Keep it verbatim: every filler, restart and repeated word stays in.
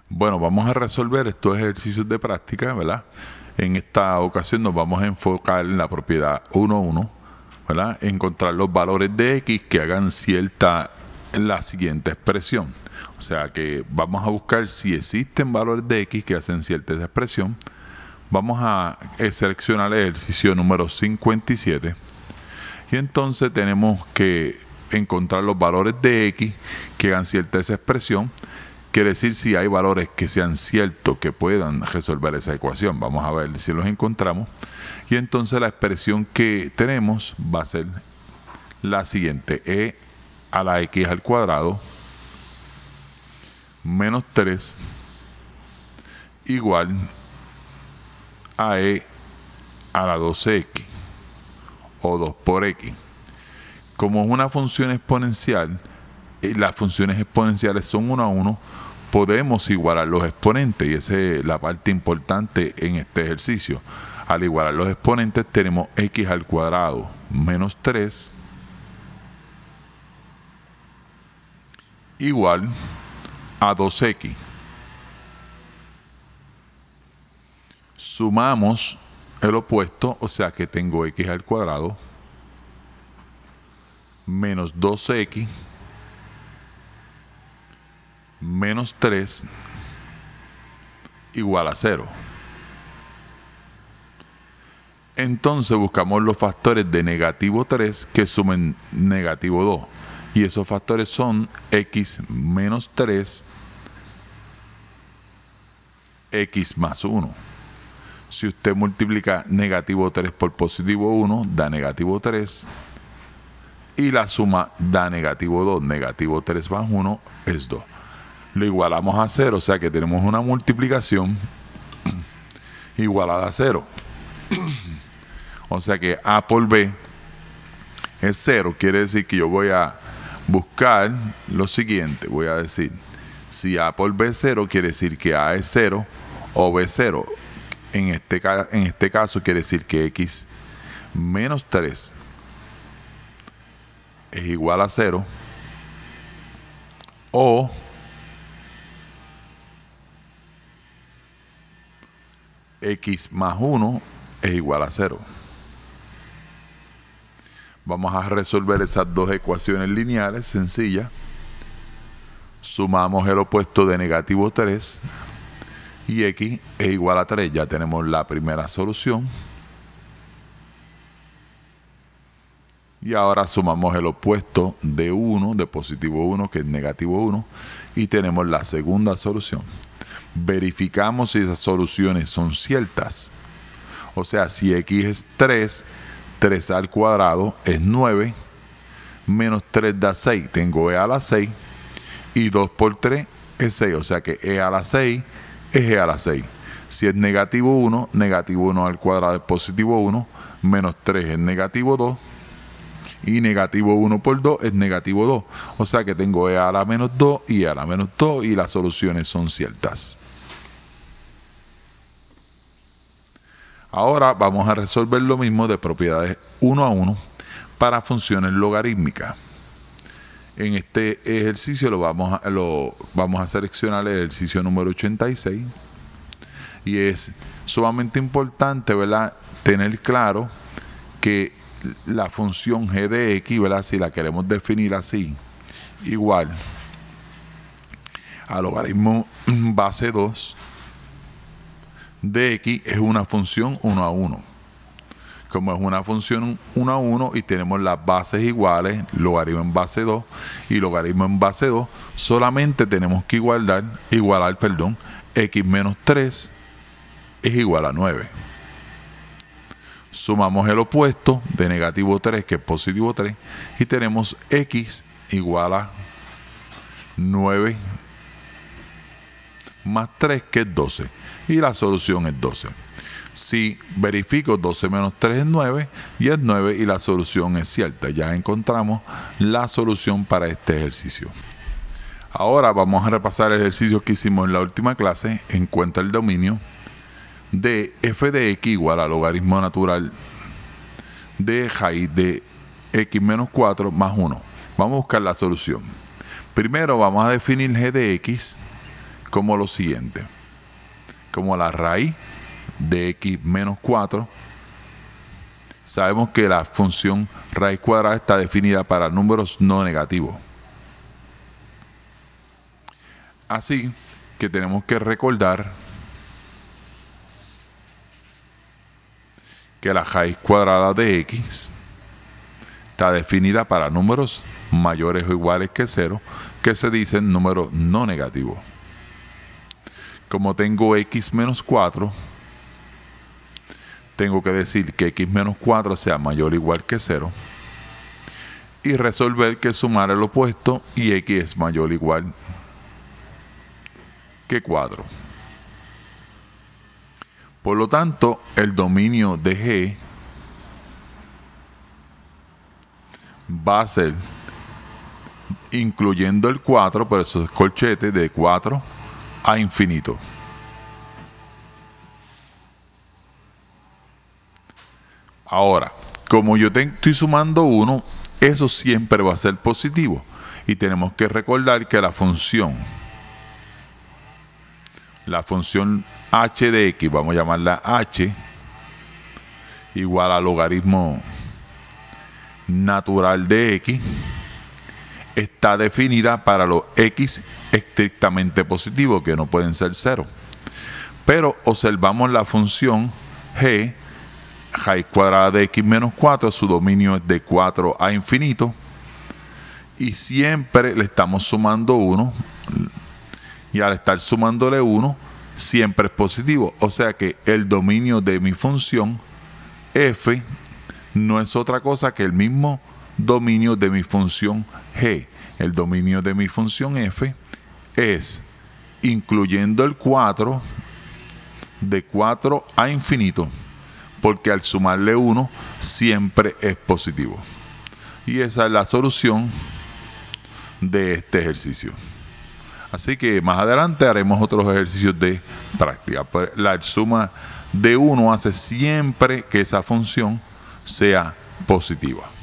Bueno, vamos a resolver estos ejercicios de práctica, ¿verdad? En esta ocasión nos vamos a enfocar en la propiedad uno punto uno, ¿verdad? Encontrar los valores de x que hagan cierta la siguiente expresión. O sea que vamos a buscar si existen valores de x que hacen cierta esa expresión. Vamos a seleccionar el ejercicio número cincuenta y siete y entonces tenemos que encontrar los valores de x que hagan cierta esa expresión. Quiere decir si hay valores que sean ciertos que puedan resolver esa ecuación. Vamos a ver si los encontramos. Y entonces la expresión que tenemos va a ser la siguiente: e a la x al cuadrado menos tres igual a e a la dos x o dos por x. Como es una función exponencial, y las funciones exponenciales son uno a uno, podemos igualar los exponentes, y esa es la parte importante en este ejercicio. Al igualar los exponentes tenemos x al cuadrado menos tres igual a dos x. Sumamos el opuesto, o sea que tengo x al cuadrado menos dos x menos tres igual a cero. Entonces buscamos los factores de negativo tres que sumen negativo dos. Y esos factores son x menos tres, x más uno. Si usted multiplica negativo tres por positivo uno, da negativo tres. Y la suma da negativo dos. Negativo tres más uno es dos. Lo igualamos a cero, o sea que tenemos una multiplicación igualada a cero. O sea que a por b es cero. Quiere decir que yo voy a buscar lo siguiente. Voy a decir, si a por b es cero, quiere decir que a es cero o b es cero. En este, en este caso quiere decir que x menos tres es igual a cero, o x más uno es igual a cero. Vamos a resolver esas dos ecuaciones lineales sencillas. Sumamos el opuesto de negativo tres y x es igual a tres. Ya tenemos la primera solución. Y ahora sumamos el opuesto de uno, de positivo uno, que es negativo uno, y tenemos la segunda solución. Verificamos si esas soluciones son ciertas. O sea, si x es tres, tres al cuadrado es nueve, menos tres da seis. Tengo e a la seis, y dos por tres es seis. O sea que e a la seis es e a la seis. Si es negativo uno, negativo uno al cuadrado es positivo uno, menos tres es negativo dos, y negativo uno por dos es negativo dos. O sea que tengo e a la menos dos y e a la menos dos, y las soluciones son ciertas. Ahora vamos a resolver lo mismo de propiedades uno a uno para funciones logarítmicas. En este ejercicio lo vamos a, lo, vamos a seleccionar el ejercicio número ochenta y seis. Y es sumamente importante, ¿verdad?, tener claro que la función g de x, ¿verdad?, si la queremos definir así, igual a logaritmo base dos de x, es una función uno a uno. Como es una función uno a uno y tenemos las bases iguales, logaritmo en base dos y logaritmo en base dos, solamente tenemos que igualar, igualar perdón, x menos tres es igual a nueve. Sumamos el opuesto de negativo tres, que es positivo tres, y tenemos x igual a nueve más tres, que es doce. Y la solución es doce. Si verifico, doce menos tres es nueve, y es nueve, y la solución es cierta. Ya encontramos la solución para este ejercicio. Ahora vamos a repasar el ejercicio que hicimos en la última clase. Encuentra el dominio de f de x igual a logaritmo natural de raíz de x menos cuatro más uno. Vamos a buscar la solución. Primero vamos a definir g de x como lo siguiente, como la raíz de x menos cuatro. Sabemos que la función raíz cuadrada está definida para números no negativos. Así que tenemos que recordar que la raíz cuadrada de x está definida para números mayores o iguales que cero, que se dicen números no negativos. Como tengo x menos cuatro, tengo que decir que x menos cuatro sea mayor o igual que cero y resolver que sumar el opuesto y x es mayor o igual que cuatro. Por lo tanto, el dominio de G va a ser, incluyendo el cuatro, por eso es corchete, de cuatro a infinito. Ahora, como yo te estoy sumando uno, eso siempre va a ser positivo. Y tenemos que recordar que la función, la función h de x, vamos a llamarla h, igual al logaritmo natural de x, está definida para los x estrictamente positivos, que no pueden ser cero. Pero observamos la función g, raíz cuadrada de x menos cuatro, su dominio es de cuatro a infinito, y siempre le estamos sumando uno, y al estar sumándole uno, siempre es positivo. O sea que el dominio de mi función f no es otra cosa que el mismo dominio de mi función g. El dominio de mi función f es, incluyendo el cuatro, de cuatro a infinito, porque al sumarle uno siempre es positivo. Y esa es la solución de este ejercicio. Así que más adelante haremos otros ejercicios de práctica. La suma de uno hace siempre que esa función sea positiva.